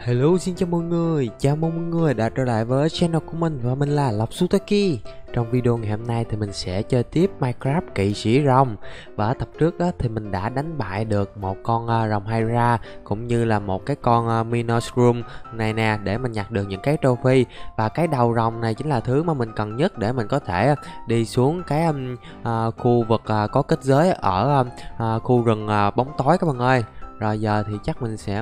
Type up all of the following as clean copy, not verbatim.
Hello, xin chào mọi người, chào mừng mọi người đã trở lại với channel của mình và mình là Lộc Sutaki. Trong video ngày hôm nay thì mình sẽ chơi tiếp Minecraft kỵ sĩ rồng. Và ở tập trước á, thì mình đã đánh bại được một con rồng Hydra cũng như là một cái con Minotaur này nè, để mình nhặt được những cái trophy. Và cái đầu rồng này chính là thứ mà mình cần nhất để mình có thể đi xuống cái khu vực có kết giới ở khu rừng bóng tối các bạn ơi. Rồi giờ thì chắc mình sẽ...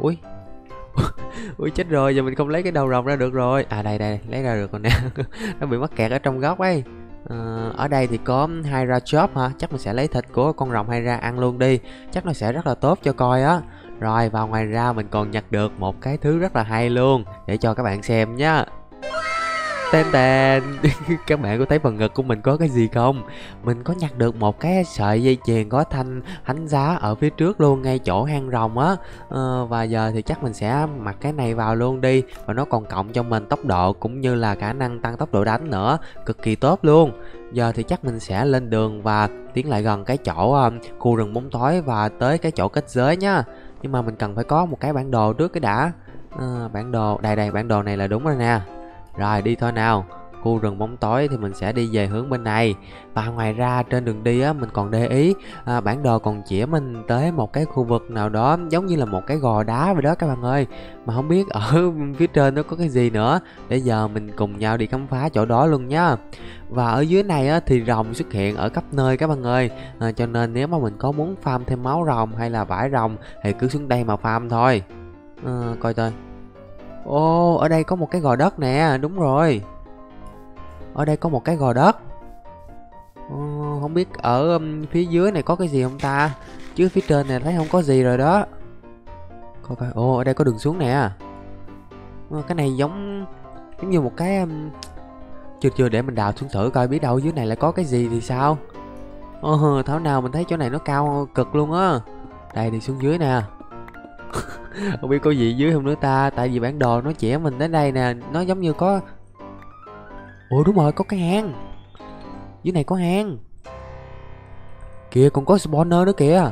Ui chết rồi, giờ mình không lấy cái đầu rồng ra được rồi. À đây, lấy ra được rồi nè. Nó bị mắc kẹt ở trong góc ấy. Ở đây thì có Hydra chop hả? Chắc mình sẽ lấy thịt của con rồng Hydra ăn luôn đi. Chắc nó sẽ rất là tốt cho coi á. Rồi và ngoài ra mình còn nhặt được một cái thứ rất là hay luôn, để cho các bạn xem nhá. Tên tên. Các bạn có thấy phần ngực của mình có cái gì không? Mình có nhặt được một cái sợi dây chuyền có thanh ánh giá ở phía trước luôn, ngay chỗ hang rồng á. Và giờ thì chắc mình sẽ mặc cái này vào luôn đi. Và nó còn cộng cho mình tốc độ cũng như là khả năng tăng tốc độ đánh nữa, cực kỳ tốt luôn. Giờ thì chắc mình sẽ lên đường và tiến lại gần cái chỗ khu rừng bóng tối và tới cái chỗ kết giới nhá. Nhưng mà mình cần phải có một cái bản đồ trước cái đã. Bản đồ, đây bản đồ này là đúng rồi nè. Rồi đi thôi nào. Khu rừng bóng tối thì mình sẽ đi về hướng bên này. Và ngoài ra trên đường đi á, mình còn để ý bản đồ còn chỉ mình tới một cái khu vực nào đó giống như là một cái gò đá vậy đó các bạn ơi. Mà không biết ở phía trên nó có cái gì nữa. Để giờ mình cùng nhau đi khám phá chỗ đó luôn nhá. Và ở dưới này á, thì rồng xuất hiện ở khắp nơi các bạn ơi. Cho nên nếu mà mình có muốn farm thêm máu rồng hay là vải rồng thì cứ xuống đây mà farm thôi. Coi coi. Ồ, ở đây có một cái gò đất nè, đúng rồi. Ở đây có một cái gò đất. Không biết ở phía dưới này có cái gì không ta? Chứ phía trên này thấy không có gì rồi đó. Coi coi, ồ ở đây có đường xuống nè. Cái này giống như một cái chưa để mình đào xuống thử coi, biết đâu dưới này lại có cái gì thì sao. Thảo nào mình thấy chỗ này nó cao cực luôn á. Đây đi xuống dưới nè. Không biết có gì dưới không nữa ta, tại vì bản đồ nó chỉ mình đến đây nè, nó giống như có... Ồ đúng rồi, có cái hang. Dưới này có hang. Kìa còn có spawner nữa kìa.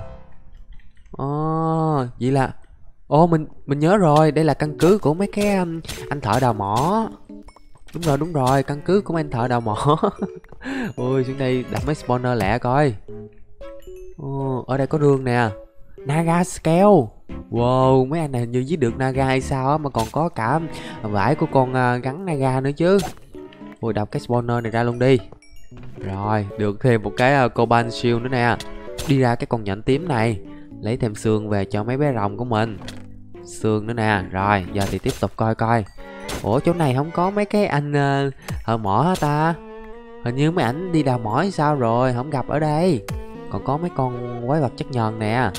Vậy là... mình nhớ rồi, đây là căn cứ của mấy cái anh thợ đào mỏ. Đúng rồi, căn cứ của mấy anh thợ đào mỏ. Ôi xuống đây đặt mấy spawner lẹ coi. Ở đây có rương nè. Naga scale. Wow, mấy anh này hình như giết được Naga hay sao á, mà còn có cả vải của con gắn Naga nữa chứ. Ôi đập cái spawner này ra luôn đi. Rồi, được thêm một cái Cobalt Shield nữa nè. Đi ra cái con nhện tím này, lấy thêm xương về cho mấy bé rồng của mình. Xương nữa nè. Rồi, giờ thì tiếp tục coi coi. Ủa chỗ này không có mấy cái anh thợ mỏ hả ta? Hình như mấy ảnh đi đào mỏ hay sao rồi, không gặp ở đây. Còn có mấy con quái vật chất nhờn nè.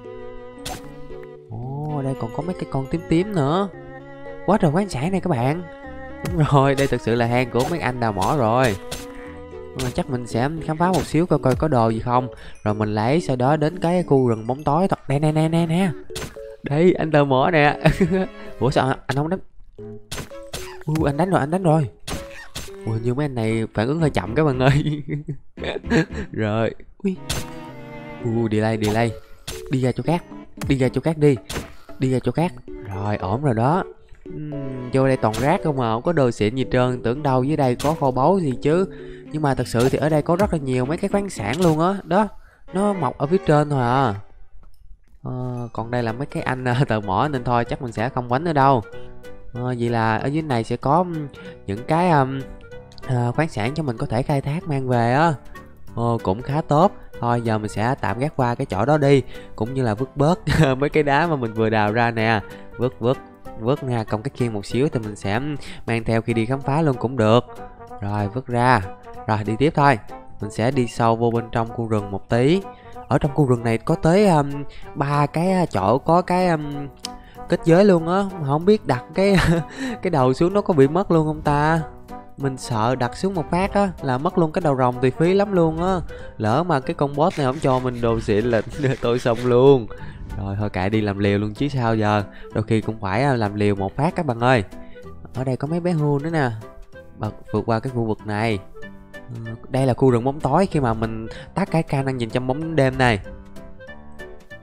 Ở đây còn có mấy cái con tím tím nữa. Quá trời khoáng sản này các bạn. Đúng rồi, đây thực sự là hang của mấy anh đào mỏ rồi. Chắc mình sẽ khám phá một xíu coi coi có đồ gì không. Rồi mình lấy, sau đó đến cái khu rừng bóng tối. Đây nè. Đây anh đào mỏ nè. Ủa sao anh không đánh? Anh đánh rồi. Ui, như mấy anh này phản ứng hơi chậm các bạn ơi. Rồi. Delay. Đi ra chỗ khác. Đi ra chỗ khác. Rồi ổn rồi đó. Vô đây toàn rác không mà, không có đồ xịn gì trơn. Tưởng đâu dưới đây có kho báu gì chứ. Nhưng mà thật sự thì ở đây có rất là nhiều mấy cái khoáng sản luôn á. Đó, nó mọc ở phía trên thôi à. Còn đây là mấy cái anh thợ mỏ nên thôi chắc mình sẽ không quánh nữa đâu. Vậy là ở dưới này sẽ có những cái khoáng sản cho mình có thể khai thác mang về á. Cũng khá tốt. Thôi giờ mình sẽ tạm gác qua cái chỗ đó đi, cũng như là vứt bớt mấy cái đá mà mình vừa đào ra nè. Vứt nha, công cái khiên một xíu thì mình sẽ mang theo khi đi khám phá luôn cũng được. Rồi vứt ra. Rồi đi tiếp thôi. Mình sẽ đi sâu vô bên trong khu rừng một tí. Ở trong khu rừng này có tới 3 cái chỗ có cái kết giới luôn á. Mà không biết đặt cái cái đầu xuống nó có bị mất luôn không ta? Mình sợ đặt xuống một phát á là mất luôn cái đầu rồng thì phí lắm luôn á. Lỡ mà cái con boss này không cho mình đồ xịn là tôi xong luôn. Rồi thôi kệ đi làm liều luôn chứ sao giờ. Đôi khi cũng phải làm liều một phát các bạn ơi. Ở đây có mấy bé hươu nữa nè. Vượt qua cái khu vực này. Đây là khu rừng bóng tối khi mà mình tắt cái ca năng nhìn trong bóng đêm này.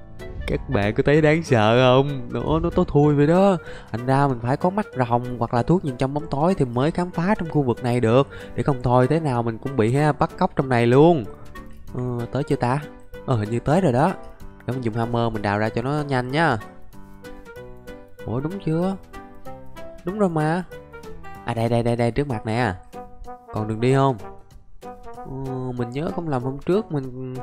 Các bạn có thấy đáng sợ không? Nó tối thui vậy đó. Thành ra mình phải có mắt rồng hoặc là thuốc nhìn trong bóng tối thì mới khám phá trong khu vực này được. Để không thôi thế nào mình cũng bị bắt cóc trong này luôn. Tới chưa ta? Hình như tới rồi đó. Để mình dùng hammer mình đào ra cho nó nhanh nhá. Ủa đúng chưa? Đúng rồi mà. À đây trước mặt nè. Còn đường đi không? Mình nhớ không lầm hôm trước mình...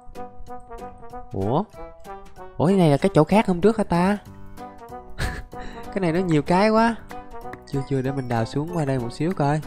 Ủa cái này là cái chỗ khác hôm trước hả ta? Cái này nó nhiều cái quá. Chưa để mình đào xuống qua đây một xíu coi.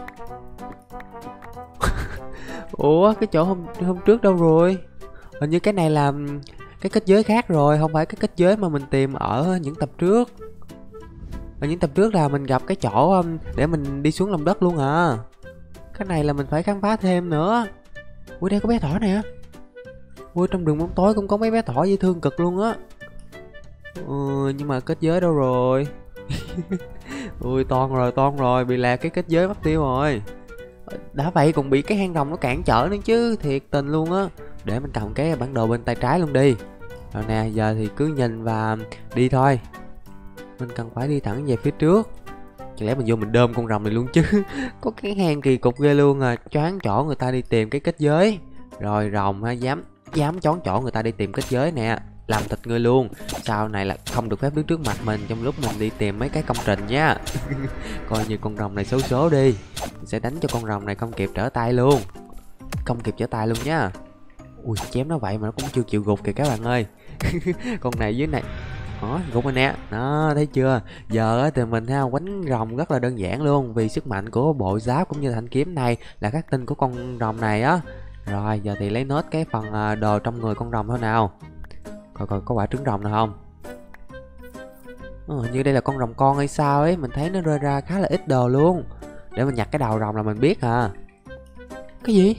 Ủa cái chỗ hôm trước đâu rồi? Hình như cái này là cái kết giới khác rồi, không phải cái kết giới mà mình tìm ở những tập trước. Ở những tập trước là mình gặp cái chỗ để mình đi xuống lòng đất luôn à. Cái này là mình phải khám phá thêm nữa. Ui đây có bé thỏ nè. Ui trong rừng bóng tối cũng có mấy bé thỏ dễ thương cực luôn á. Nhưng mà kết giới đâu rồi? Ui toan rồi, bị lạc cái kết giới mất tiêu rồi. Đã vậy còn bị cái hang rồng nó cản trở nữa chứ, thiệt tình luôn á. Để mình cầm cái bản đồ bên tay trái luôn đi. Rồi nè, giờ thì cứ nhìn và đi thôi. Mình cần phải đi thẳng về phía trước. Chẳng lẽ mình vô mình đơm con rồng này luôn chứ. Có cái hang kỳ cục ghê luôn à. Choáng chỗ người ta đi tìm cái kết giới. Rồi rồng ha, dám choáng chỗ người ta đi tìm kết giới nè. Làm thịt ngươi luôn. Sau này là không được phép đứng trước mặt mình trong lúc mình đi tìm mấy cái công trình nha. Coi như con rồng này xấu số đi. Mình sẽ đánh cho con rồng này không kịp trở tay luôn. Không kịp trở tay luôn nha. Ui chém nó vậy mà nó cũng chưa chịu gục kìa các bạn ơi. Con này dưới này gục rồi nè. Đó thấy chưa. Giờ thì mình quánh rồng rất là đơn giản luôn. Vì sức mạnh của bộ giáp cũng như thanh kiếm này là khắc tinh của con rồng này á. Rồi giờ thì lấy nốt cái phần đồ trong người con rồng thôi nào. Coi có quả trứng rồng nào không. Như đây là con rồng con hay sao ấy. Mình thấy nó rơi ra khá là ít đồ luôn. Để mình nhặt cái đầu rồng là mình biết à. Cái gì?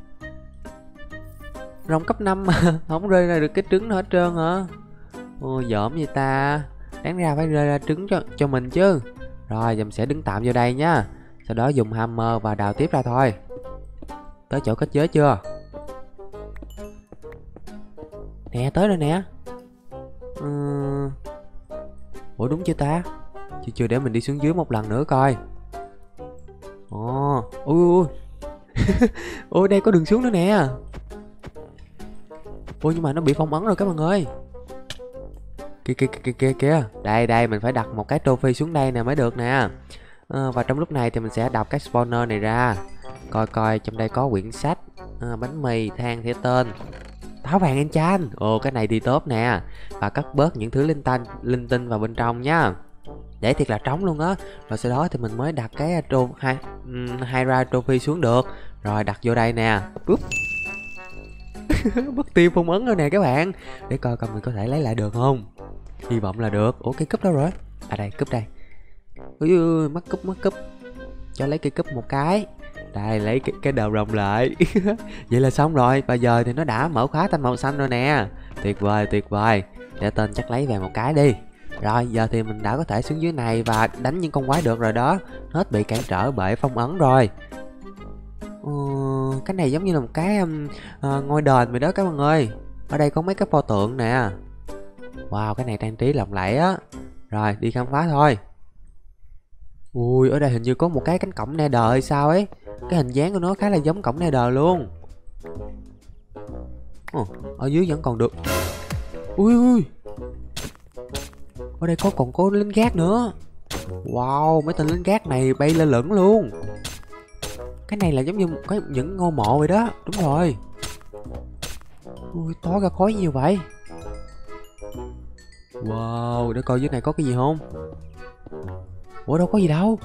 Rồng cấp 5 mà không rơi ra được cái trứng nào hết trơn hả? Dởm vậy ta. Đáng ra phải rơi ra trứng cho mình chứ. Rồi giờ mình sẽ đứng tạm vô đây nhá. Sau đó dùng hammer và đào tiếp ra thôi. Tới chỗ kết giới chưa? Nè tới rồi nè. Ủa đúng chưa ta? Chưa để mình đi xuống dưới một lần nữa coi. Ui ôi đây có đường xuống nữa nè. Ôi nhưng mà nó bị phong ấn rồi các bạn ơi. Kìa. Đây mình phải đặt một cái trophy xuống đây nè mới được nè. Và trong lúc này thì mình sẽ đọc cái spawner này ra. Coi trong đây có quyển sách, bánh mì, than theo tên, táo vàng enchant. Cái này thì tốt nè. Và cắt bớt những thứ linh tinh vào bên trong nhá. Để thiệt là trống luôn á. Rồi sau đó thì mình mới đặt cái Hydra trophy xuống được. Rồi đặt vô đây nè. Mất tiêu phong ấn rồi nè các bạn. Để coi mình có thể lấy lại được không. Hy vọng là được. Ủa cây cúp đâu rồi? À đây cúp đây. Ui mất cúp. Cho lấy cây cúp một cái. Đây lấy cái đầu rồng lại. Vậy là xong rồi. Và giờ thì nó đã mở khóa thanh màu xanh rồi nè. Tuyệt vời. Để tên chắc lấy về một cái đi. Rồi giờ thì mình đã có thể xuống dưới này và đánh những con quái được rồi đó. Hết bị cản trở bởi phong ấn rồi. Cái này giống như là một cái ngôi đền vậy đó các bạn ơi. Ở đây có mấy cái pho tượng nè. Wow cái này trang trí lộng lẫy á. Rồi đi khám phá thôi. Ui ở đây hình như có một cái cánh cổng Nether hay sao ấy. Cái hình dáng của nó khá là giống cổng Nether luôn. Ở dưới vẫn còn được. Ui ở đây còn có lính gác nữa. Wow mấy tên lính gác này bay lên lửng luôn. Cái này là giống như những ngôi mộ vậy đó. Đúng rồi. Ui to ra khói nhiều vậy. Wow để coi dưới này có cái gì không. Ủa đâu có gì đâu.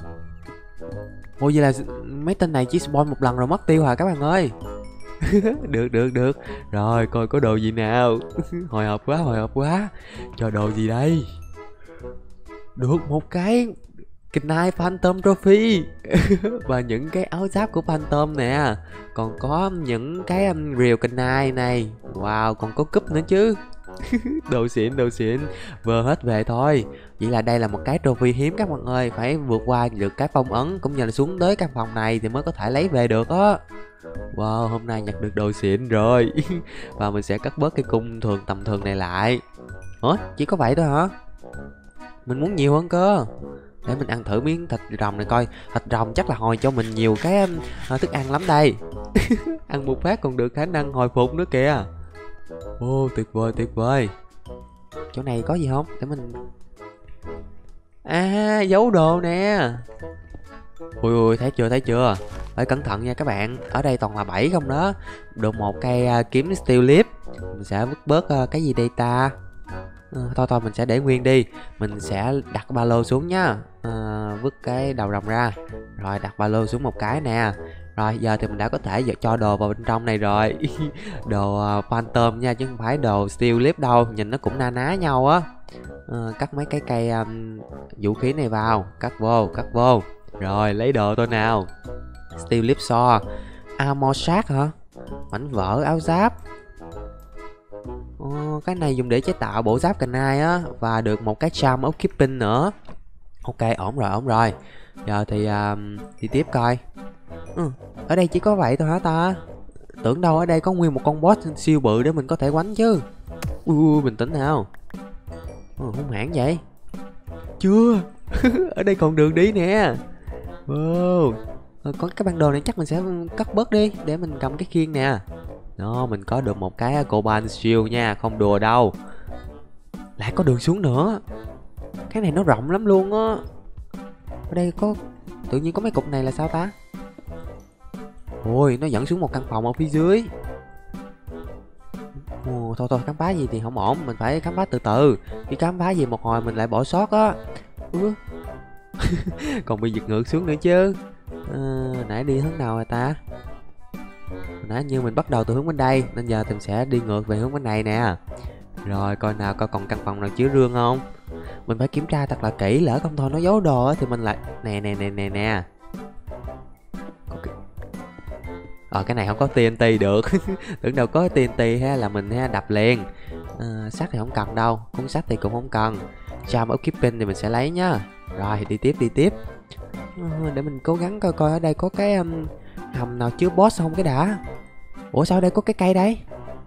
Ủa vậy là mấy tên này chỉ spawn một lần rồi mất tiêu hả các bạn ơi. Được. Rồi coi có đồ gì nào. Hồi hộp quá. Cho đồ gì đây. Được một cái Knight Phantom Trophy. Và những cái áo giáp của Phantom nè. Còn có những cái rìu Knight này. Wow còn có cúp nữa chứ. Đồ xịn. Vừa hết về thôi. Chỉ là đây là một cái trophy hiếm các bạn ơi, phải vượt qua được cái phong ấn cũng như là xuống tới căn phòng này thì mới có thể lấy về được á. Wow, hôm nay nhặt được đồ xịn rồi. Và mình sẽ cắt bớt cái cung tầm thường này lại. Ủa, chỉ có vậy thôi hả? Mình muốn nhiều hơn cơ. Để mình ăn thử miếng thịt rồng này coi. Thịt rồng chắc là hồi cho mình nhiều cái thức ăn lắm đây. Ăn một phát còn được khả năng hồi phục nữa kìa. Ô, tuyệt vời tuyệt vời. Chỗ này có gì không? Để mình... À, giấu đồ nè. Ui ui, thấy chưa? Phải cẩn thận nha các bạn. Ở đây toàn là bẫy không đó. Được một cây kiếm steel lip. Mình sẽ vứt bớt cái gì đây ta? Thôi mình sẽ để nguyên đi. Mình sẽ đặt ba lô xuống nhá. Vứt cái đầu rồng ra. Rồi đặt ba lô xuống một cái nè. Rồi giờ thì mình đã có thể cho đồ vào bên trong này rồi. Đồ phantom nha, chứ không phải đồ steel lip đâu. Nhìn nó cũng na ná nhau á. Cắt mấy cái cây vũ khí này vào. Cắt vô. Rồi lấy đồ tôi nào. Steel lip saw. Armor shark hả? Mảnh vỡ áo giáp. Cái này dùng để chế tạo bộ giáp cành ai á. Và được một cái charm of keeping nữa. Ok, ổn rồi. Giờ thì đi tiếp coi. Ở đây chỉ có vậy thôi hả ta? Tưởng đâu ở đây có nguyên một con boss siêu bự để mình có thể quánh chứ. Bình tĩnh nào. Hung hãn vậy. Chưa. Ở đây còn đường đi nè. Wow. Có cái bản đồ này chắc mình sẽ cắt bớt đi để mình cầm cái khiên nè. Đó, mình có được một cái cobalt shield nha, không đùa đâu. Lại có đường xuống nữa. Cái này nó rộng lắm luôn á. Ở đây có... Tự nhiên có mấy cục này là sao ta? Ôi, nó dẫn xuống một căn phòng ở phía dưới. Thôi khám phá gì thì không ổn. Mình phải khám phá từ từ. Khi khám phá gì một hồi mình lại bỏ sót á. Còn bị giật ngược xuống nữa chứ. Nãy đi hướng nào rồi ta? Nãy như mình bắt đầu từ hướng bên đây, nên giờ mình sẽ đi ngược về hướng bên này nè. Rồi coi nào, coi còn căn phòng nào chứa rương không. Mình phải kiểm tra thật là kỹ, lỡ không thôi nó giấu đồ á thì mình lại... Nè. Cái này không có TNT được. Tưởng đâu có TNT ha là mình đập liền. Sắt thì không cần đâu, cuốn sách thì cũng không cần. Charm of keeping thì mình sẽ lấy nhá. Rồi đi tiếp. Để mình cố gắng coi ở đây có cái hầm nào chứa boss không cái đã. Ủa sao ở đây có cái cây đây?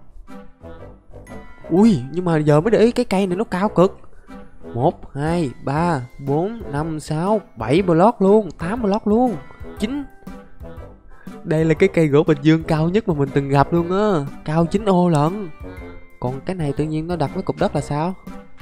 Ui, nhưng mà giờ mới để ý cái cây này nó cao cực. 1, 2, 3, 4, 5, 6, 7 block luôn, 8 block luôn, 9. Đây là cái cây gỗ Bình Dương cao nhất mà mình từng gặp luôn á. Cao 9 ô lận. Còn cái này tự nhiên nó đặt mấy cục đất là sao?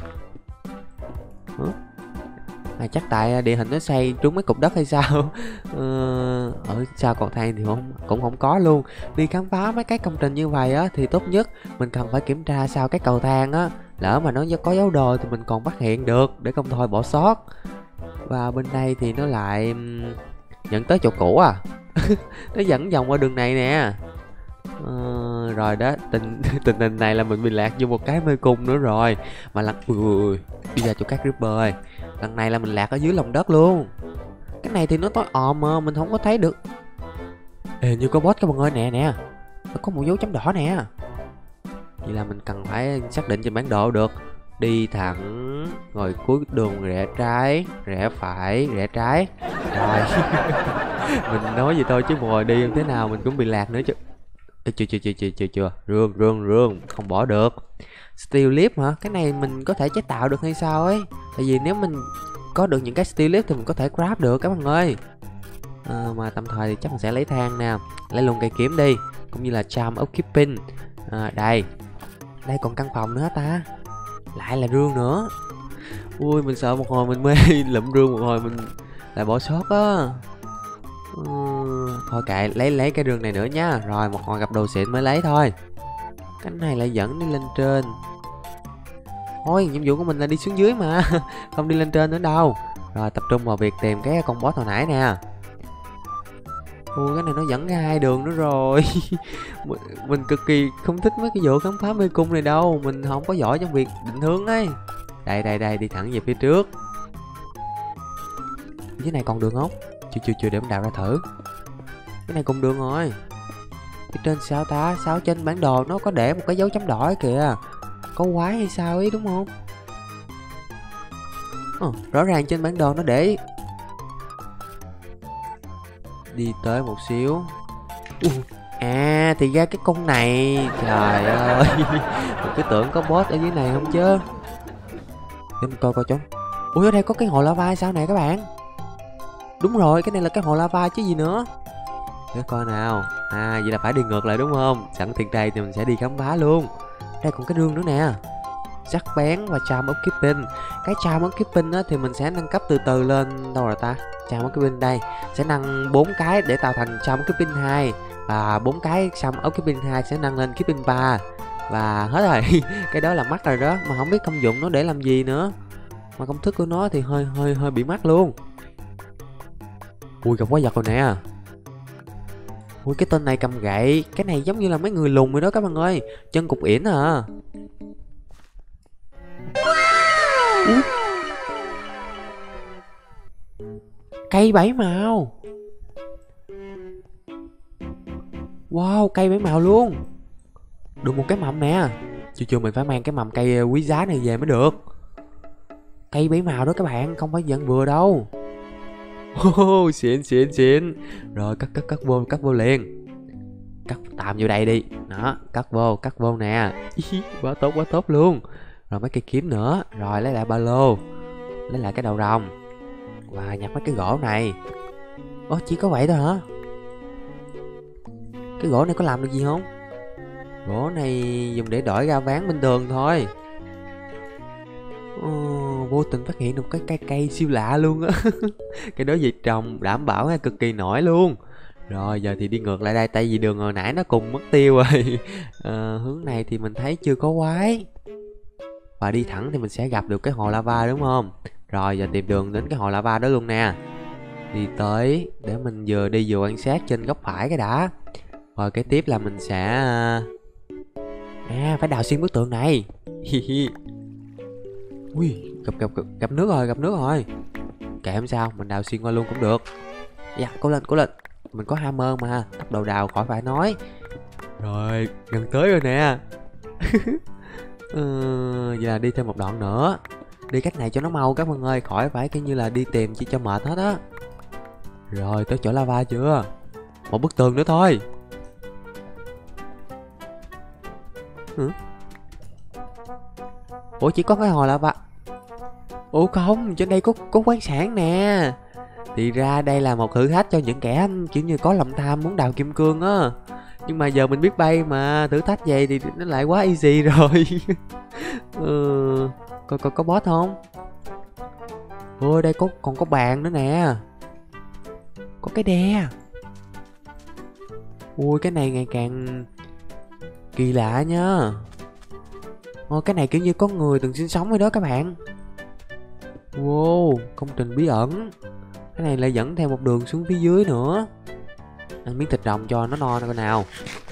Chắc tại địa hình nó xây trúng mấy cục đất hay sao? Ở sao cầu thang thì cũng không có luôn. Đi khám phá mấy cái công trình như vậy á thì tốt nhất mình cần phải kiểm tra sau cái cầu thang á. Lỡ mà nó có dấu đồ thì mình còn phát hiện được, để không thôi bỏ sót. Và bên đây thì nó lại dẫn tới chỗ cũ à. Nó dẫn vòng qua đường này nè. Rồi đó, tình hình này là mình bị lạc vô một cái mê cung nữa rồi. Mà lần đi ra chỗ các Creeper ơi. Lần này là mình lạc ở dưới lòng đất luôn. Cái này thì nó tối òm mà mình không có thấy được. Như có boss các bạn ơi, nè. Nó có một dấu chấm đỏ nè. Vậy là mình cần phải xác định trên bản đồ được. Đi thẳng, rồi cuối đường rẽ trái, rẽ phải, rẽ trái. Rồi. Mình nói gì thôi chứ ngồi đi thế nào mình cũng bị lạc nữa chứ. Chưa. Rương, không bỏ được. Steel lip hả? Cái này mình có thể chế tạo được hay sao ấy? Tại vì nếu mình có được những cái steel lip thì mình có thể craft được các bạn ơi. Mà tạm thời thì chắc mình sẽ lấy than nè. Lấy luôn cây kiếm đi. Cũng như là charm of keeping. Đây còn căn phòng nữa ta. Lại là rương nữa. Ui, mình sợ một hồi mình mê lụm rương, một hồi mình lại bỏ sót á. Thôi kệ, lấy cái rương này nữa nhá. Rồi một hồi gặp đồ xịn mới lấy thôi. Cái này lại dẫn đi lên trên. Thôi nhiệm vụ của mình là đi xuống dưới mà. Không đi lên trên nữa đâu. Rồi tập trung vào việc tìm cái con boss hồi nãy nè. Cái này nó dẫn ra hai đường nữa rồi. Mình cực kỳ không thích mấy cái vụ khám phá mê cung này đâu. Mình không có giỏi trong việc định hướng ấy. Đây, đi thẳng về phía trước. Cái này còn đường không? Chưa, để mình đào ra thử. Cái này cùng đường rồi. Phía trên sao ta? Sao trên bản đồ nó có để một cái dấu chấm đỏ kìa. Có quái hay sao ấy đúng không? Rõ ràng trên bản đồ nó để đi tới một xíu. À thì ra cái con này, trời ơi. Mình cứ tưởng có boss ở dưới này không chứ. Để mình coi coi chúng. Ui, ở đây có cái hồ lava hay sao nè các bạn? Đúng rồi, cái này là cái hồ lava chứ gì nữa. Để coi nào. À vậy là phải đi ngược lại đúng không? Sẵn tiện đây thì mình sẽ đi khám phá luôn. Đây còn cái rương nữa nè. Sắc bén và charm of keeping. Cái charm of keeping á thì mình sẽ nâng cấp từ từ lên. Đâu rồi ta? Charm of keeping đây. Sẽ nâng 4 cái để tạo thành charm of keeping 2. Và 4 cái charm of keeping 2 sẽ nâng lên keeping 3. Và hết rồi. Cái đó là mắc rồi đó. Mà không biết công dụng nó để làm gì nữa. Mà công thức của nó thì hơi bị mắc luôn. Ui, gặp quái vật rồi nè. Ui, cái tên này cầm gậy. Cái này giống như là mấy người lùn rồi đó các bạn ơi. Chân cục ỉn à. Ui. Cây 7 màu. Wow, cây 7 màu luôn. Được một cái mầm nè. Chưa mình phải mang cái mầm cây quý giá này về mới được. Cây 7 màu đó các bạn, không phải giận vừa đâu. Xịn. Rồi cất vô liền. Cất tạm vô đây đi. Đó, cất vô nè. Quá tốt luôn. Rồi mấy cây kiếm nữa. Rồi lấy lại ba lô. Lấy lại cái đầu rồng. Và nhặt mấy cái gỗ này. Chỉ có vậy thôi hả? Cái gỗ này có làm được gì không? Gỗ này dùng để đổi ra ván bình thường thôi. Vô tình phát hiện được cái cây siêu lạ luôn á. Cái đó việc trồng đảm bảo cực kỳ nổi luôn. Rồi giờ thì đi ngược lại đây. Tại vì đường hồi nãy nó cùng mất tiêu rồi. Hướng này thì mình thấy chưa có quái. Và đi thẳng thì mình sẽ gặp được cái hồ lava đúng không? Rồi giờ tìm đường đến cái hồ lava đó luôn nè. Đi tới để mình vừa đi vừa quan sát trên góc phải cái đã. Rồi cái tiếp là mình sẽ phải đào xuyên bức tường này. Ui, gặp nước rồi. Kệ không sao, mình đào xuyên qua luôn cũng được. Dạ, cố lên. Mình có hammer mà, tốc độ đào khỏi phải nói. Rồi, gần tới rồi nè. Giờ đi thêm một đoạn nữa. Đi cách này cho nó mau các bạn ơi, khỏi phải cái như là đi tìm chỉ cho mệt hết á. Rồi, tới chỗ lava chưa? Một bức tường nữa thôi. Ủa chỉ có cái hồ lava. Ủa không, trên đây có khoáng sản nè. Thì ra đây là một thử thách cho những kẻ kiểu như có lòng tham muốn đào kim cương á. Nhưng mà giờ mình biết bay mà, thử thách vậy thì nó lại quá easy rồi. Có boss không? Ôi đây còn có bàn nữa nè. Có cái đe. Ui cái này ngày càng kỳ lạ nha. Cái này kiểu như có người từng sinh sống ở đó các bạn. Wow, công trình bí ẩn. Cái này lại dẫn theo một đường xuống phía dưới nữa. Ăn miếng thịt rồng cho nó no coi nào.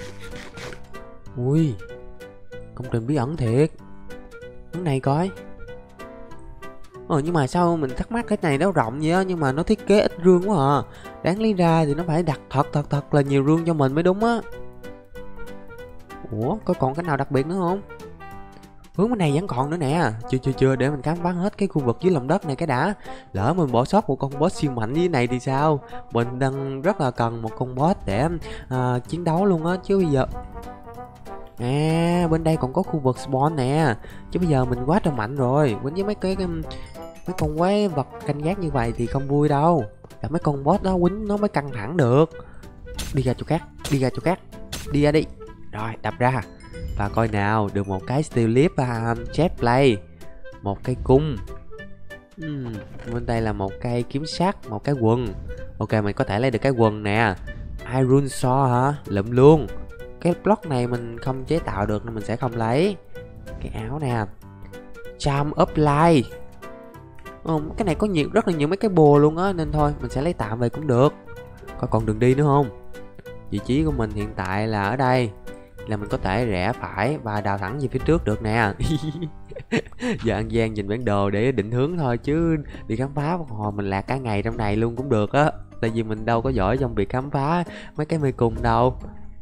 Ui, công trình bí ẩn thiệt. Cái này coi. Nhưng mà sao mình thắc mắc cái này nó rộng vậy á, nhưng mà nó thiết kế ít rương quá à. Đáng lý ra thì nó phải đặt thật là nhiều rương cho mình mới đúng á. Ủa, có còn cái nào đặc biệt nữa không? Hướng bên này vẫn còn nữa nè. Chưa, để mình khám phá hết cái khu vực dưới lòng đất này cái đã. Lỡ mình bỏ sót một con boss siêu mạnh dưới này thì sao? Mình đang rất là cần một con boss để chiến đấu luôn á. Chứ bây giờ bên đây còn có khu vực spawn nè. Chứ bây giờ mình quá trời mạnh rồi. Với mấy con quái vật canh gác như vậy thì không vui đâu. Là mấy con boss đó quýnh nó mới căng thẳng được. Đi ra chỗ khác. Đi ra đi. Rồi đập ra. Và coi nào, được một cái steel lip và chest plate. Một cây cung. Bên đây là một cây kiếm sắt, một cái quần. Ok, mình có thể lấy được cái quần nè. Iron saw hả? Lụm luôn. Cái block này mình không chế tạo được nên mình sẽ không lấy. Cái áo nè. Charm of light. Cái này có rất là nhiều mấy cái bùa luôn á, nên thôi mình sẽ lấy tạm về cũng được. Coi còn đường đi nữa không? Vị trí của mình hiện tại là ở đây. Là mình có thể rẽ phải và đào thẳng về phía trước được nè. Giờ ăn gian nhìn bản đồ để định hướng thôi, chứ đi khám phá một hồi mình lạc cả ngày trong này luôn cũng được á. Tại vì mình đâu có giỏi trong việc khám phá mấy cái mê cung đâu.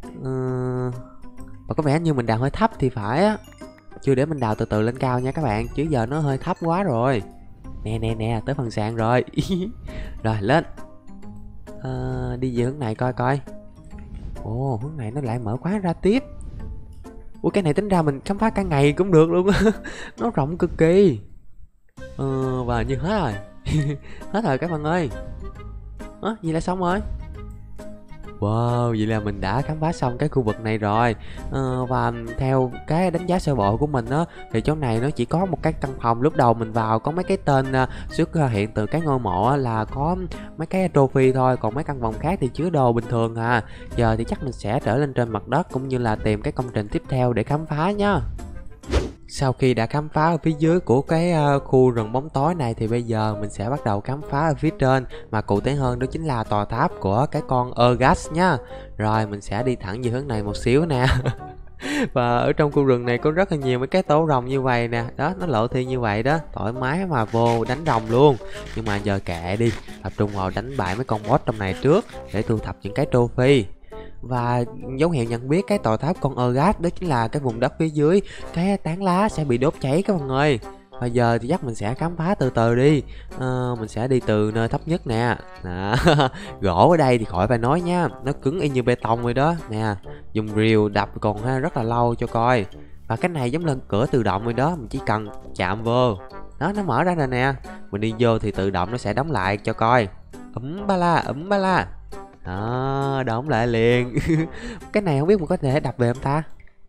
Và có vẻ như mình đào hơi thấp thì phải á. Chưa, để mình đào từ từ lên cao nha các bạn, chứ giờ nó hơi thấp quá rồi. Nè nè nè, tới phần sàn rồi. Rồi lên. Đi về hướng này coi coi. Ồ, hướng này nó lại mở khóa ra tiếp. Ủa, cái này tính ra mình khám phá cả ngày cũng được luôn á. Nó rộng cực kỳ. Và như hết rồi. Hết rồi các bạn ơi. Gì là xong rồi? Wow, vậy là mình đã khám phá xong cái khu vực này rồi. Và theo cái đánh giá sơ bộ của mình á, thì chỗ này nó chỉ có một cái căn phòng. Lúc đầu mình vào có mấy cái tên xuất hiện từ cái ngôi mộ là có mấy cái trophy thôi. Còn mấy căn phòng khác thì chứa đồ bình thường à. Giờ thì chắc mình sẽ trở lên trên mặt đất cũng như là tìm cái công trình tiếp theo để khám phá nhá. Sau khi đã khám phá ở phía dưới của cái khu rừng bóng tối này thì bây giờ mình sẽ bắt đầu khám phá ở phía trên, mà cụ thể hơn đó chính là tòa tháp của cái con Ergas nhá. Rồi mình sẽ đi thẳng về hướng này một xíu nè. Và ở trong khu rừng này có rất là nhiều mấy cái tổ rồng như vậy nè. Đó, nó lộ thiên như vậy đó, thoải mái mà vô đánh rồng luôn. Nhưng mà giờ kệ đi, tập trung vào đánh bại mấy con boss trong này trước để thu thập những cái trophy. Và dấu hiệu nhận biết cái tòa tháp con Ergas đó chính là cái vùng đất phía dưới cái tán lá sẽ bị đốt cháy các bạn ơi. Và giờ thì chắc mình sẽ khám phá từ từ đi. Mình sẽ đi từ nơi thấp nhất nè. Gỗ ở đây thì khỏi phải nói nha, nó cứng y như bê tông rồi đó nè. Dùng rìu đập còn rất là lâu cho coi. Và cái này giống lên cửa tự động rồi đó, mình chỉ cần chạm vô đó, nó mở ra rồi nè. Mình đi vô thì tự động nó sẽ đóng lại cho coi. Ba la. Đó, đóng lại liền. Cái này không biết mình có thể đập về không ta?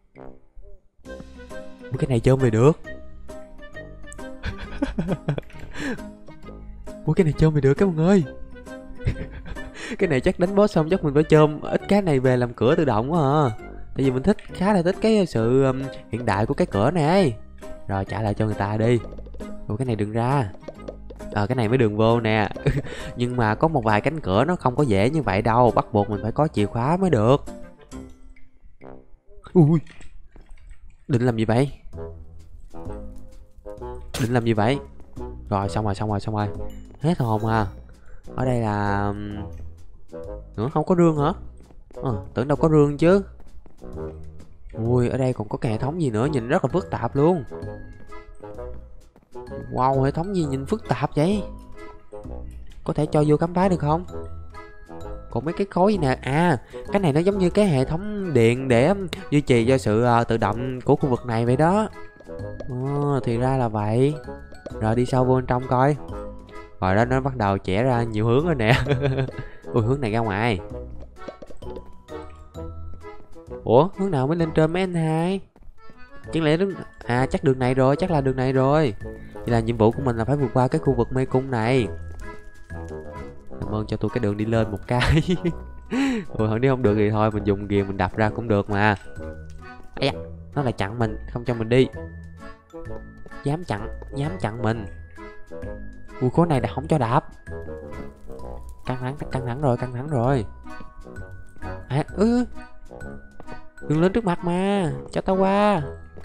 Cái này chôm về được. Cái này chôm về được các bạn ơi. Cái này chắc đánh boss xong chắc mình phải chôm ít cái này về làm cửa tự động quá à. Tại vì mình khá là thích cái sự hiện đại của cái cửa này. Rồi trả lại cho người ta đi. Cái này đừng ra. Cái này mới đường vô nè. Nhưng mà có một vài cánh cửa nó không có dễ như vậy đâu, bắt buộc mình phải có chìa khóa mới được. Ui, định làm gì vậy? Rồi xong rồi. Hết hồn à. Ở đây là nữa, không có rương hả? Tưởng đâu có rương chứ. Ui, ở đây còn có cái hệ thống gì nữa, nhìn rất là phức tạp luôn. Wow, hệ thống gì nhìn phức tạp vậy? Có thể cho vô khám phá được không? Còn mấy cái khối gì nè. Cái này nó giống như cái hệ thống điện để duy trì cho sự tự động của khu vực này vậy đó. Thì ra là vậy. Rồi đi sâu vô bên trong coi. Rồi đó, nó bắt đầu chẻ ra nhiều hướng rồi nè. Ui, hướng này ra ngoài. Ủa, hướng nào mới lên trên mấy anh hai? Chẳng lẽ đứng... chắc đường này rồi, chắc là đường này rồi. Vậy là nhiệm vụ của mình là phải vượt qua cái khu vực mê cung này. Cảm ơn cho tôi cái đường đi lên một cái. Nếu không được thì thôi mình dùng ghiền mình đập ra cũng được mà. Nó lại chặn mình, không cho mình đi. Dám chặn mình. Khối này đã không cho đạp. Căng thẳng rồi. Đừng lên trước mặt mà, cho tao qua.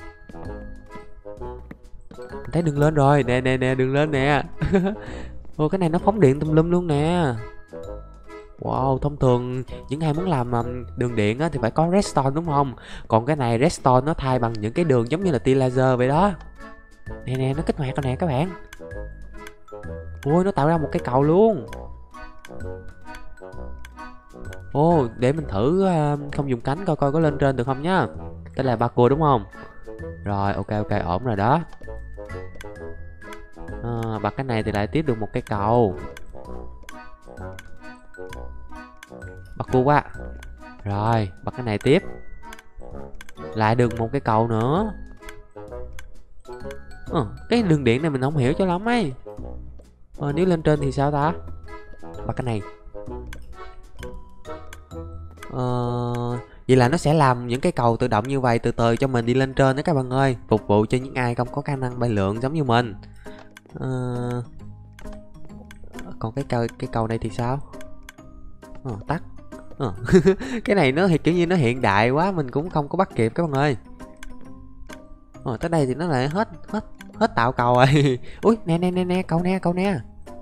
Mình thấy đừng lên rồi, nè đừng lên nè. Cái này nó phóng điện tùm lum luôn nè. Wow, thông thường những ai muốn làm đường điện á, thì phải có redstone đúng không? Còn cái này redstone nó thay bằng những cái đường giống như là tia laser vậy đó. Nè, nó kích hoạt rồi nè các bạn. Nó tạo ra một cái cầu luôn. Để mình thử không dùng cánh coi có lên trên được không nhá. Đây là parkour đúng không? Rồi, ok, ổn rồi đó. Bật cái này thì lại tiếp được một cái cầu. Parkour quá. Rồi, bật cái này tiếp. Lại được một cái cầu nữa. Cái đường điện này mình không hiểu cho lắm ấy. Nếu lên trên thì sao ta? Bật cái này. Vậy là nó sẽ làm những cái cầu tự động như vậy từ từ cho mình đi lên trên đó các bạn ơi. Phục vụ cho những ai không có khả năng bay lượn giống như mình. Còn cái cầu này thì sao? Tắt. Cái này nó thì kiểu như nó hiện đại quá, mình cũng không có bắt kịp các bạn ơi. Tới đây thì nó lại hết tạo cầu rồi. Ui, nè, cầu nè.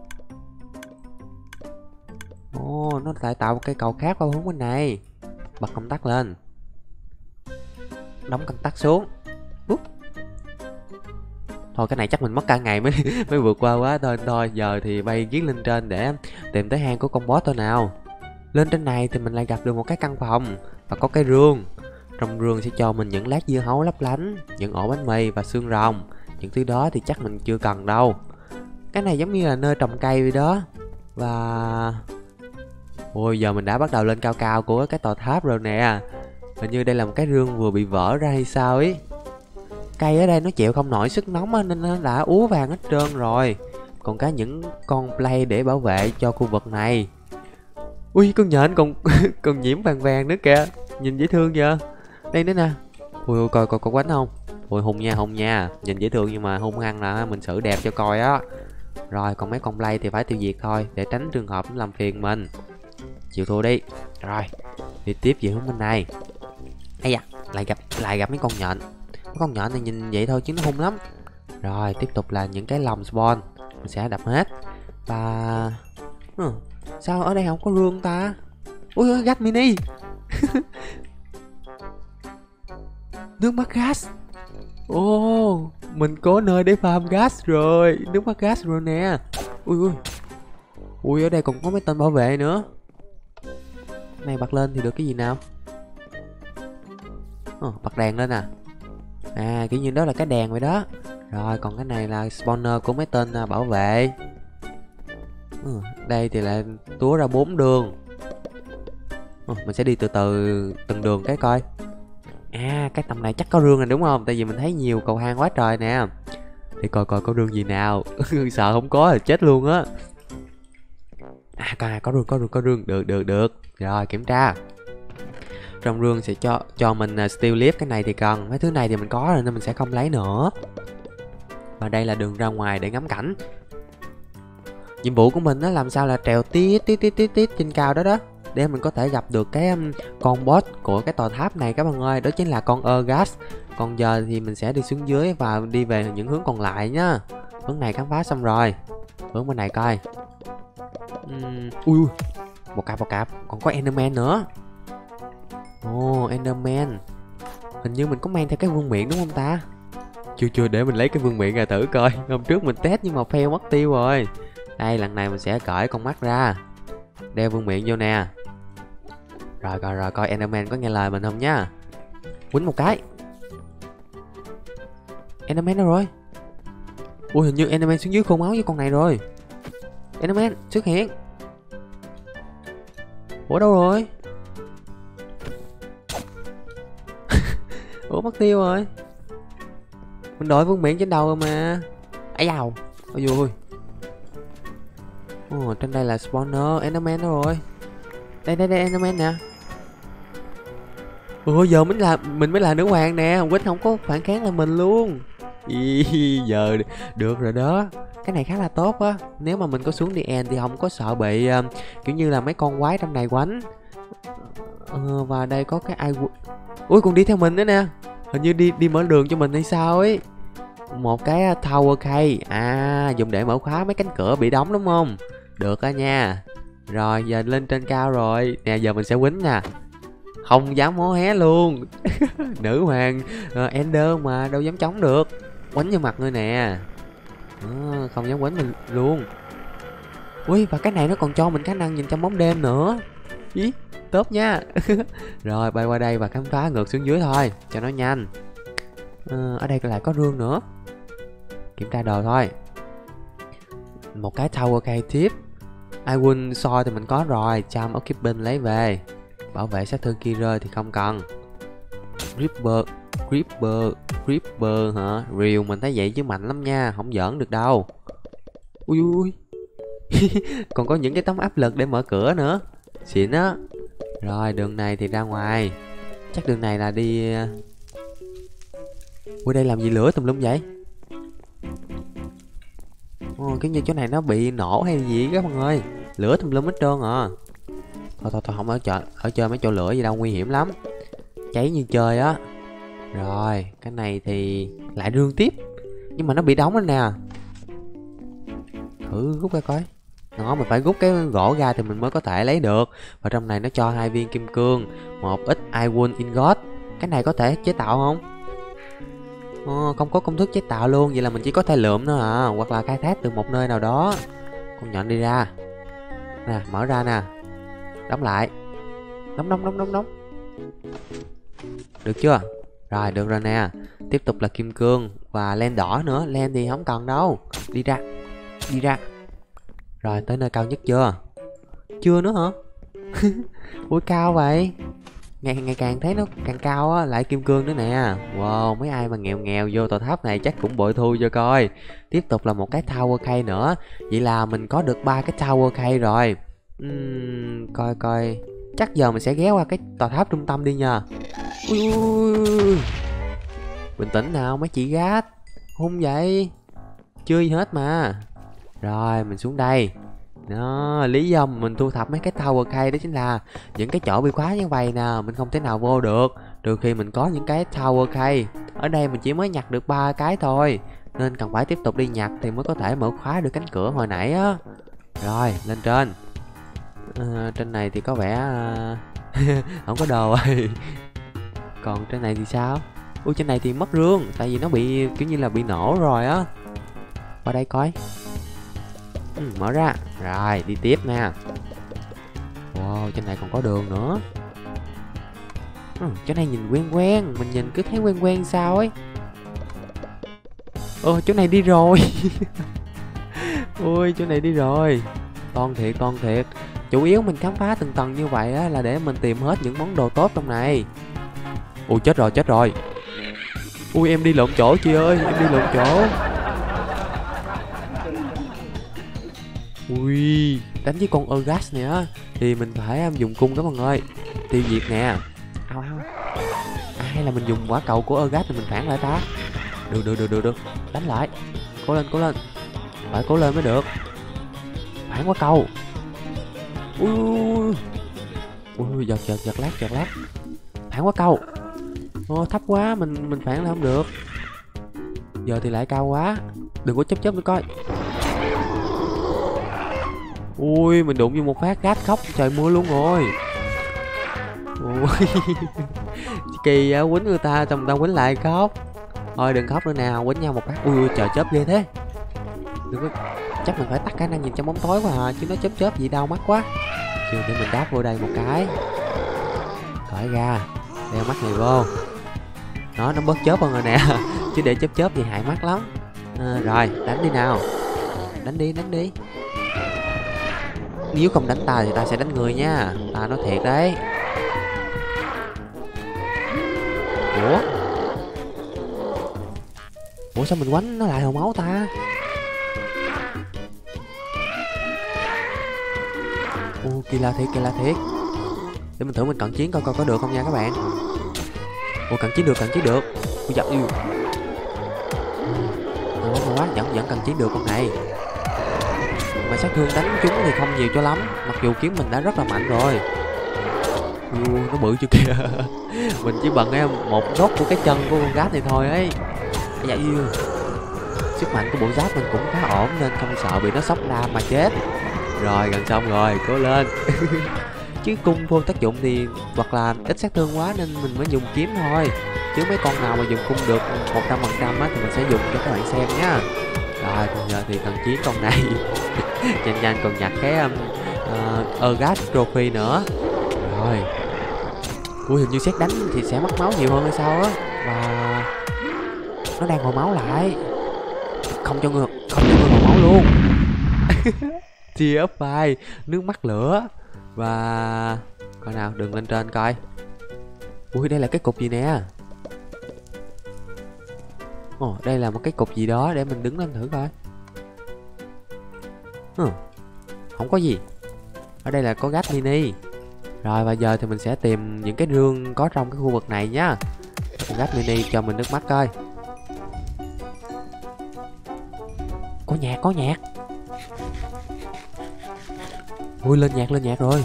Nó lại tạo một cây cầu khác vào hướng bên này. Bật công tắc lên. Đóng công tắc xuống. Thôi cái này chắc mình mất cả ngày mới mới vượt qua quá. Thôi giờ thì bay giết lên trên để tìm tới hang của con boss thôi nào. Lên trên này thì mình lại gặp được một cái căn phòng và có cái rương. Trong rương sẽ cho mình những lát dưa hấu lấp lánh, những ổ bánh mì và xương rồng. Những thứ đó thì chắc mình chưa cần đâu. Cái này giống như là nơi trồng cây vậy đó. Và ôi, giờ mình đã bắt đầu lên cao cao của cái tòa tháp rồi nè. Hình như đây là một cái rương vừa bị vỡ ra hay sao ấy. Cây ở đây nó chịu không nổi sức nóng á, nên nó đã úa vàng hết trơn rồi. Còn có những con play để bảo vệ cho khu vực này. Ui, con nhện còn còn nhiễm vàng vàng nữa kìa. Nhìn dễ thương chưa. Đây nữa nè. Ui, coi có quánh không. Ui, hùng nha. Nhìn dễ thương nhưng mà hung hăng là mình xử đẹp cho coi á. Rồi còn mấy con play thì phải tiêu diệt thôi, để tránh trường hợp nó làm phiền mình. Chịu thua đi. Rồi đi tiếp về hướng bên này. Ây da, lại gặp mấy con nhện. Mấy con nhện này nhìn vậy thôi chứ nó hung lắm. Rồi tiếp tục là những cái lồng spawn. Mình sẽ đập hết. Và sao ở đây không có rương ta. Ui, gas mini. Nước mắt gas. Ồ, mình có nơi để farm gas rồi. Nước mắt gas rồi nè. Ui, ở đây còn có mấy tên bảo vệ nữa. Này bật lên thì được cái gì nào. Bật đèn lên à. À, kiểu như đó là cái đèn vậy đó. Rồi còn cái này là spawner của mấy tên bảo vệ. Đây thì lại túa ra 4 đường. Mình sẽ đi từ từ từng đường cái coi. À, cái tầm này chắc có rương này đúng không? Tại vì mình thấy nhiều cầu thang quá trời nè. Để coi có rương gì nào. Sợ không có thì chết luôn á. À, coi có rương. Được. Rồi kiểm tra. Trong rương sẽ cho mình steel lift. Cái này thì cần. Mấy thứ này thì mình có rồi nên mình sẽ không lấy nữa. Và đây là đường ra ngoài để ngắm cảnh. Nhiệm vụ của mình nó làm sao là trèo tít trên cao đó để mình có thể gặp được cái con boss của cái tòa tháp này các bạn ơi. Đó chính là con Ergas. Còn giờ thì mình sẽ đi xuống dưới và đi về những hướng còn lại nhá. Hướng này khám phá xong rồi. Hướng bên này coi. Ui, một cặp. Còn có Enderman nữa. Ồ, Enderman. Hình như mình có mang theo cái vương miện đúng không ta? Chưa, để mình lấy cái vương miện ra thử coi. Hôm trước mình test nhưng mà fail mất tiêu rồi. Đây, lần này mình sẽ cởi con mắt ra, đeo vương miện vô nè. Rồi coi Enderman có nghe lời mình không nhá. Quýnh một cái. Enderman đâu rồi? Ui, hình như Enderman xuống dưới khô máu với con này rồi. Enderman xuất hiện. Ủa đâu rồi? Ủa mất tiêu rồi. Mình đội vương miện trên đầu rồi mà. Ấy dào. Ôi vui. Ồ, trên đây là spawner. Enderman đâu rồi? Đây Enderman nè. Ủa, giờ mình mới là nữ hoàng nè. Quýnh không có phản kháng là mình luôn. Giờ được rồi đó. Cái này khá là tốt á. Nếu mà mình có xuống đi end thì không có sợ bị kiểu như là mấy con quái trong này quánh. Và đây có cái ai. Ui, còn đi theo mình nữa nè. Hình như đi mở đường cho mình hay sao ấy. Một cái tower key. À, dùng để mở khóa mấy cánh cửa bị đóng đúng không? Được á nha. Rồi giờ lên trên cao rồi. Nè giờ mình sẽ quýnh nè. Không dám hó hé luôn. Nữ hoàng Ender mà đâu dám chống được. Quánh vô mặt ngươi nè. Không dám quánh mình luôn. Ui, và cái này nó còn cho mình khả năng nhìn trong bóng đêm nữa. Ý, tốt nha. Rồi bay qua đây và khám phá ngược xuống dưới thôi cho nó nhanh. Ở đây lại có rương nữa. Kiểm tra đồ thôi. Một cái tower key tiếp. Iron soi thì mình có rồi. Charm of keeping lấy về. Bảo vệ sát thương kia rơi thì không cần. Creeper hả? Rìu mình thấy vậy chứ mạnh lắm nha. Không giỡn được đâu. Ui. Còn có những cái tấm áp lực để mở cửa nữa. Xịn á. Rồi đường này thì ra ngoài. Chắc đường này là đi. Ui, đây làm gì lửa tùm lum vậy? Kiểu như chỗ này nó bị nổ hay gì các bạn ơi. Lửa tùm lum hết trơn à. Thôi không ở chơi mấy chỗ lửa gì đâu, nguy hiểm lắm. Cháy như chơi á. Rồi cái này thì lại rương tiếp. Nhưng mà nó bị đóng lên nè. Thử rút ra coi. Nó mình phải rút cái gỗ ra thì mình mới có thể lấy được. Và trong này nó cho 2 viên kim cương, một ít iron ingot. Cái này có thể chế tạo không? Không có công thức chế tạo luôn, vậy là mình chỉ có thể lượm nó à, hoặc là khai thác từ một nơi nào đó. Con nhện đi ra nè, mở ra nè, đóng lại, đóng. Được chưa? Rồi, được rồi nè. Tiếp tục là kim cương và len đỏ nữa. Len thì không cần đâu. Đi ra. Rồi, tới nơi cao nhất chưa? Chưa nữa hả? Ui, cao vậy. Ngày càng thấy nó càng cao á. Lại kim cương nữa nè. Wow, mấy ai mà nghèo vô tòa tháp này chắc cũng bội thu cho coi. Tiếp tục là một cái tower key nữa. Vậy là mình có được 3 cái tower key rồi. Coi chắc giờ mình sẽ ghé qua cái tòa tháp trung tâm đi nha. Ui. Bình tĩnh nào mấy chị gác. Hung vậy. Chưa gì hết mà. Rồi mình xuống đây. Đó, lý do mà mình thu thập mấy cái tower key đó chính là những cái chỗ bị khóa như vậy nè, mình không thể nào vô được trừ khi mình có những cái tower key. Ở đây mình chỉ mới nhặt được 3 cái thôi, nên cần phải tiếp tục đi nhặt thì mới có thể mở khóa được cánh cửa hồi nãy á. Rồi lên trên. Trên này thì có vẻ không có đồ rồi. Còn trên này thì sao? Ui, trên này thì mất rương, tại vì nó bị kiểu như là bị nổ rồi á. Qua đây coi. Mở ra. Rồi đi tiếp nè. Wow, trên này còn có đường nữa. Chỗ này nhìn quen, mình nhìn cứ thấy quen sao ấy. Chỗ này đi rồi. Ui, chỗ này đi rồi. Toan thiệt. Chủ yếu mình khám phá từng tầng như vậy á là để mình tìm hết những món đồ tốt trong này. Ui, chết rồi. Ui, em đi lộn chỗ chị ơi, em đi lộn chỗ. Ui, đánh với con Orghast này á thì mình phải dùng cung đó mọi người. Tiêu diệt nè. Ao. Hay là mình dùng quả cầu của Orghast thì mình phản lại ta? Được. Đánh lại. Cố lên. Phải cố lên mới được. Phản quả cầu. Ui, giật lát. Phản quả cầu. Thấp quá, mình phản lại không được. Giờ thì lại cao quá. Đừng có chớp nữa coi. Ui, mình đụng vô một phát gát khóc trời mưa luôn rồi. Ui. Kỳ á, quýnh người ta xong người ta quýnh lại khóc. Thôi đừng khóc nữa nào, quýnh nhau một phát. Ui, trời chớp ghê thế. Đừng có... Chắc mình phải tắt khả năng nhìn trong bóng tối quá à, chứ nó chớp gì đâu, mắc quá. Chưa, để mình đáp vô đây một cái. Cởi ra, đeo mắt này vô. Nó bớt chớp hơn rồi nè. Chứ để chớp thì hại mắt lắm. Rồi, đánh đi nào. Đánh đi. Nếu không đánh ta thì ta sẽ đánh người nha. Ta nói thiệt đấy. Ủa sao mình quánh nó lại hồi máu ta? Kỳ lạ thiệt. Để mình thử mình cận chiến coi có được không nha các bạn. Cận chiến được. Ui giật yêu. Ngon quá, vẫn cận chiến được con này. Mà sát thương đánh chúng thì không nhiều cho lắm, mặc dù kiếm mình đã rất là mạnh rồi. Nó bự chưa kìa. Mình chỉ bằng một góc của cái chân của con gát này thôi ấy. Dạ, sức mạnh của bộ giáp mình cũng khá ổn nên không sợ bị nó sốc đam mà chết. Rồi gần xong rồi, cố lên. Chứ cung vô tác dụng thì hoặc là ít sát thương quá nên mình mới dùng kiếm thôi. Chứ mấy con nào mà dùng cung được 100% á thì mình sẽ dùng cho các bạn xem nhá. Rồi bây giờ thì cần chiến con này. nhanh còn nhặt cái Orghast trophy nữa. Rồi. Ui, hình như xét đánh thì sẽ mất máu nhiều hơn hay sao á. Và nó đang hồi máu lại. Không cho người hồi máu luôn. Tear of fire, nước mắt lửa. Và coi nào, đừng lên trên coi. Ui, đây là cái cục gì nè. Đây là một cái cục gì đó, để mình đứng lên thử coi. Không có gì. Ở đây là có gác mini. Rồi và giờ thì mình sẽ tìm những cái rương có trong cái khu vực này nhá. Gác mini cho mình nước mắt coi. Có nhạc. Ui, lên nhạc rồi.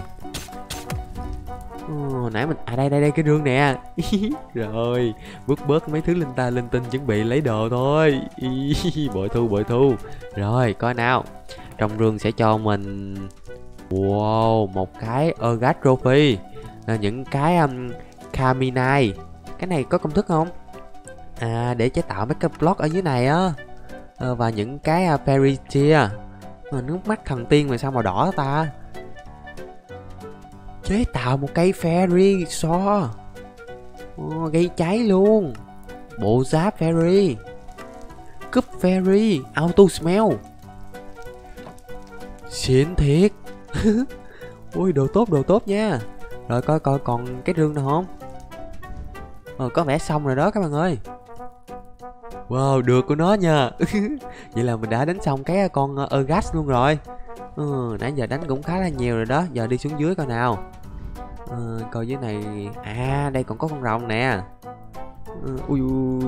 Nãy mình đây cái rương nè. Rồi bớt mấy thứ linh tinh chuẩn bị lấy đồ thôi. Bội thu. Rồi coi nào, trong rương sẽ cho mình một cái Orghast trophy, là những cái Kaminai. Cái này có công thức không? À, để chế tạo mấy cái block ở dưới này á. Và những cái fairy tear. Nước mắt thần tiên mà sao màu đỏ ta? Chế tạo một cây fairy sword. Gây cháy luôn. Bộ giáp fairy. Cúp fairy auto smell. Xịn thiệt. Ui, đồ tốt nha. Rồi coi coi còn cái rương nào không. Có vẻ xong rồi đó các bạn ơi. Wow, được của nó nha. Vậy là mình đã đánh xong cái con Ergas luôn rồi. Nãy giờ đánh cũng khá là nhiều rồi đó. Giờ đi xuống dưới coi nào. Coi dưới này. À, đây còn có con rồng nè. Ui.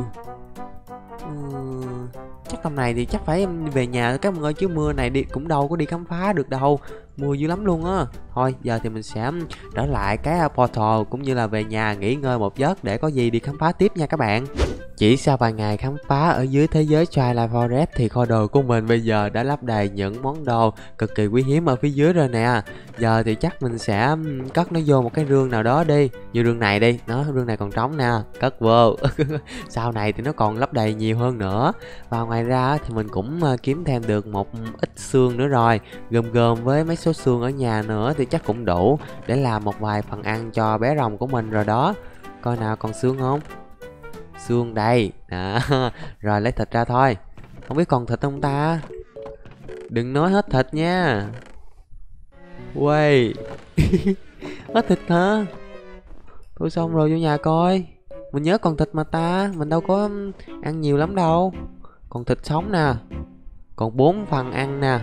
Chắc tầm này thì chắc phải về nhà các bạn ơi, chứ mưa này đi cũng đâu có đi khám phá được đâu, mưa dữ lắm luôn á. Thôi giờ thì mình sẽ trở lại cái portal cũng như là về nhà nghỉ ngơi một giấc để có gì đi khám phá tiếp nha các bạn. Chỉ sau vài ngày khám phá ở dưới thế giới Twilight Forest thì kho đồ của mình bây giờ đã lấp đầy những món đồ cực kỳ quý hiếm ở phía dưới rồi nè. Giờ thì chắc mình sẽ cất nó vô một cái rương nào đó đi. Như rương này đi, rương này còn trống nè, cất vô. Sau này thì nó còn lấp đầy nhiều hơn nữa. Và ngoài ra thì mình cũng kiếm thêm được một ít xương nữa rồi. Gom với mấy số xương ở nhà nữa thì chắc cũng đủ để làm một vài phần ăn cho bé rồng của mình rồi đó. Coi nào còn xương không? Xương đây đó. Rồi lấy thịt ra thôi. Không biết còn thịt không ta? Đừng nói hết thịt nha. Uầy. Hết thịt hả? Thôi xong rồi, vô nhà coi. Mình nhớ còn thịt mà ta. Mình đâu có ăn nhiều lắm đâu. Còn thịt sống nè. Còn 4 phần ăn nè.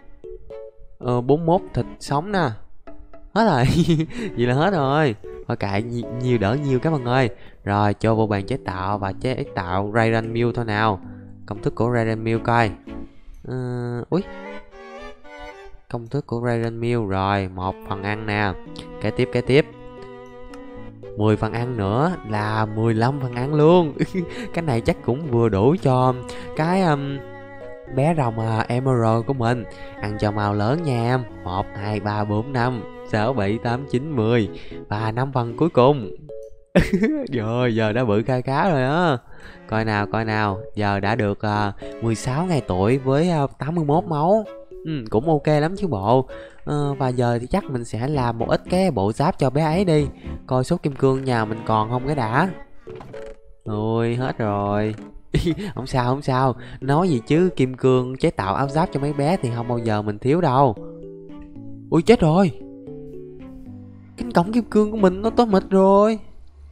41 thịt sống nè. Hết rồi. Vậy là hết rồi. Thôi kệ, nhiều đỡ nhiều các bạn ơi. Rồi cho vô bàn chế tạo và chế tạo Radiant Meal thôi nào. Công thức của Radiant Meal coi. Ui. Công thức của Radiant Meal rồi, 1 phần ăn nè. Kế tiếp 10 phần ăn nữa là 15 phần ăn luôn. Cái này chắc cũng vừa đủ cho cái bé rồng Emerald của mình. Ăn cho màu lớn nha em. 1, 2, 3, 4, 5, 6, 7, 8, 9, 10 và 5 phần cuối cùng. Rồi giờ đã bự khá rồi á. Coi nào. Giờ đã được 16 ngày tuổi với 81 máu. Cũng ok lắm chứ bộ. Và giờ thì chắc mình sẽ làm một ít cái bộ giáp cho bé ấy đi. Coi số kim cương nhà mình còn không cái đã. Ôi hết rồi. Không sao. Nói gì chứ kim cương chế tạo áo giáp cho mấy bé thì không bao giờ mình thiếu đâu. Ui chết rồi. Cánh cổng kim cương của mình nó tối mịt rồi.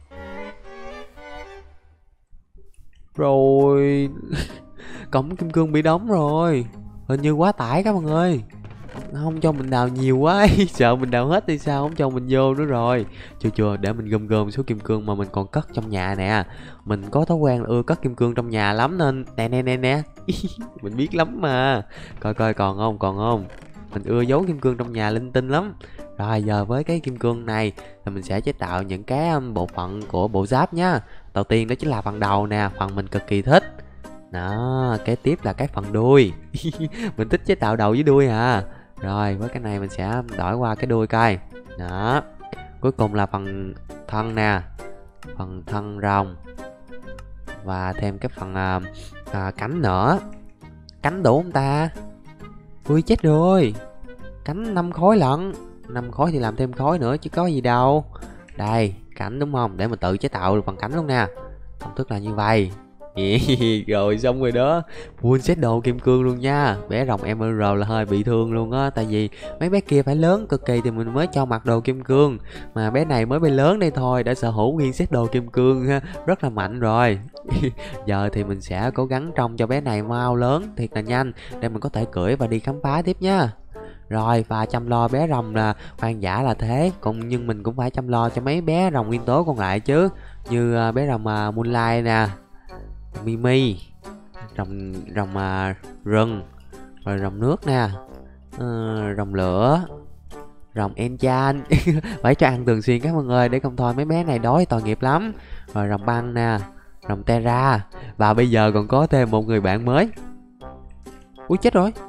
Cổng kim cương bị đóng rồi. Hình như quá tải các bạn ơi. Không cho mình đào nhiều quá ấy. Sợ mình đào hết thì sao, không cho mình vô nữa rồi. Chưa, để mình gom số kim cương mà mình còn cất trong nhà nè. Mình có thói quen ưa cất kim cương trong nhà lắm nên nè. Mình biết lắm mà. Coi còn không. Mình ưa giấu kim cương trong nhà linh tinh lắm. Rồi giờ với cái kim cương này thì mình sẽ chế tạo những cái bộ phận của bộ giáp nhá. Đầu tiên đó chính là phần đầu nè, phần mình cực kỳ thích. Đó, kế tiếp là cái phần đuôi. Mình thích chế tạo đầu với đuôi à. Rồi với cái này mình sẽ đổi qua cái đuôi coi. Đó. Cuối cùng là phần thân nè. Phần thân rồng. Và thêm cái phần cánh nữa. Cánh đủ không ta? Ui chết rồi. Cánh 5 khối lận. 5 khối thì làm thêm khối nữa chứ có gì đâu. Đây, cánh đúng không? Để mình tự chế tạo được phần cánh luôn nè. Công thức là như vậy. Rồi xong rồi đó. Full set đồ kim cương luôn nha. Bé rồng Emerald là hơi bị thương luôn á. Tại vì mấy bé kia phải lớn cực kỳ thì mình mới cho mặc đồ kim cương. Mà bé này mới bị lớn đây thôi đã sở hữu nguyên set đồ kim cương ha. Rất là mạnh rồi. Giờ thì mình sẽ cố gắng trông cho bé này mau lớn thiệt là nhanh để mình có thể cưỡi và đi khám phá tiếp nha. Rồi và chăm lo bé rồng là hoang dã là thế, nhưng mình cũng phải chăm lo cho mấy bé rồng nguyên tố còn lại chứ. Như bé rồng Moonlight nè, Mimi, rồng rừng, rồi rồng nước nè, rồng lửa, rồng Enchan. Phải cho ăn thường xuyên các bạn ơi, để không thôi mấy bé này đói tội nghiệp lắm. Rồi rồng băng nè, rồng Terra. Và bây giờ còn có thêm một người bạn mới. Ui chết rồi.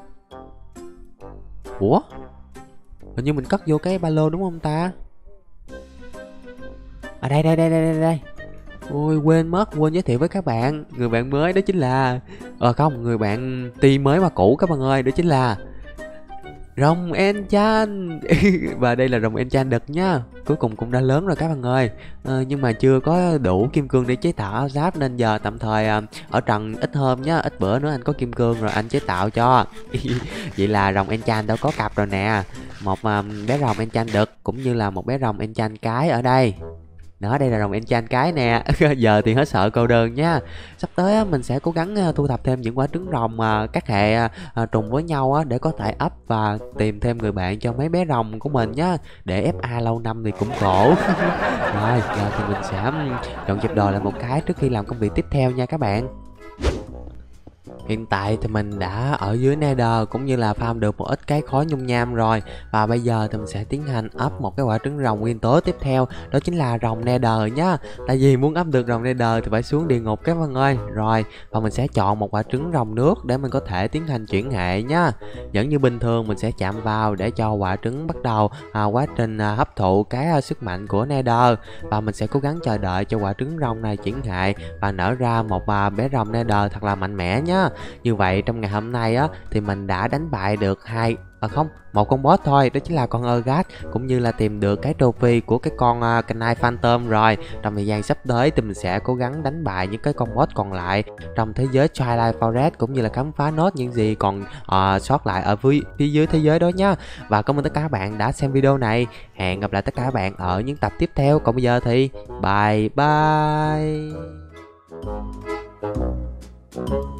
Ủa? Hình như mình cất vô cái ba lô đúng không ta? À đây. Ôi quên mất, quên giới thiệu với các bạn, người bạn mới đó chính là không, người bạn team mới mà cũ các bạn ơi, đó chính là rồng Enchant. Và đây là rồng Enchant đực nhá. Cuối cùng cũng đã lớn rồi các bạn ơi. Nhưng mà chưa có đủ kim cương để chế tạo áo giáp, nên giờ tạm thời ở trần ít hôm nhá, ít bữa nữa anh có kim cương rồi anh chế tạo cho. Vậy là rồng Enchant đã có cặp rồi nè. Một bé rồng Enchant đực cũng như là một bé rồng Enchant cái ở đây. Đó, đây là rồng enchant cái nè. Giờ thì hết sợ cô đơn nha. Sắp tới á, mình sẽ cố gắng thu thập thêm những quả trứng rồng các hệ trùng với nhau á, để có thể up và tìm thêm người bạn cho mấy bé rồng của mình nhá. Để FA lâu năm thì cũng khổ. Rồi giờ thì mình sẽ dọn dẹp đồ lại một cái trước khi làm công việc tiếp theo nha các bạn. Hiện tại thì mình đã ở dưới Nether cũng như là farm được một ít cái khói nhung nham rồi. Và bây giờ thì mình sẽ tiến hành up một cái quả trứng rồng nguyên tố tiếp theo. Đó chính là rồng Nether nhá. Tại vì muốn up được rồng Nether thì phải xuống địa ngục các bạn ơi. Rồi, và mình sẽ chọn một quả trứng rồng nước để mình có thể tiến hành chuyển hệ nhá. Vẫn như bình thường mình sẽ chạm vào để cho quả trứng bắt đầu quá trình hấp thụ cái sức mạnh của Nether. Và mình sẽ cố gắng chờ đợi cho quả trứng rồng này chuyển hệ và nở ra một bé rồng Nether thật là mạnh mẽ nhá. Như vậy trong ngày hôm nay á thì mình đã đánh bại được một con boss thôi, đó chính là con Urgat, cũng như là tìm được cái trophy của cái con Knight Phantom rồi. Trong thời gian sắp tới thì mình sẽ cố gắng đánh bại những cái con boss còn lại trong thế giới Twilight Forest, cũng như là khám phá nốt những gì còn sót lại ở phía dưới thế giới đó nhá. Và cảm ơn tất cả các bạn đã xem video này. Hẹn gặp lại tất cả các bạn ở những tập tiếp theo. Còn bây giờ thì bye bye.